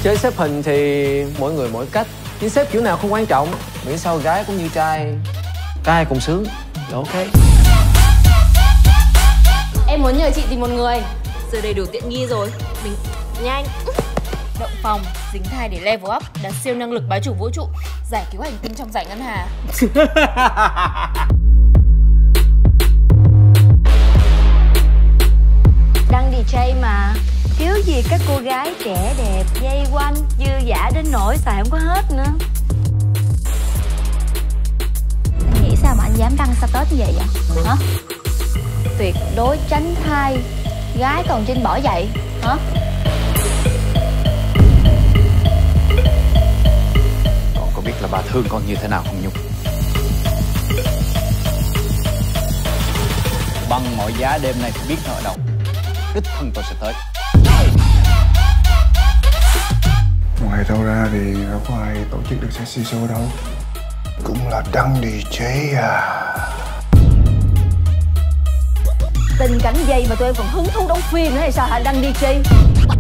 Chơi xếp hình thì mỗi người mỗi cách, nhưng xếp kiểu nào không quan trọng, miễn sao gái cũng như trai, cả hai cùng sướng là ok. Em muốn nhờ chị tìm một người. Giờ đầy đủ tiện nghi rồi, mình nhanh. Động phòng, dính thai để level up, đạt siêu năng lực bá chủ vũ trụ, giải cứu hành tinh trong giải ngân hà. Đăng DJ mà, thiếu gì các cô gái trẻ đẹp dây quanh, dư dả đến nỗi xài không có hết nữa. Anh nghĩ sao mà anh dám đăng status như vậy vậy? Hả? Tuyệt đối tránh thai, gái còn trên bỏ dậy, hả? Con có biết là bà thương con như thế nào không Nhung? Bằng mọi giá đêm nay phải biết nó ở đâu. Đích thân tôi sẽ tới. Ngoài đâu ra thì đâu có ai tổ chức được sexy show đâu. Cũng là Đăng DJ à. Tình cảnh dây mà tụi em còn hứng thú đóng phim nữa hay sao hả Đăng DJ?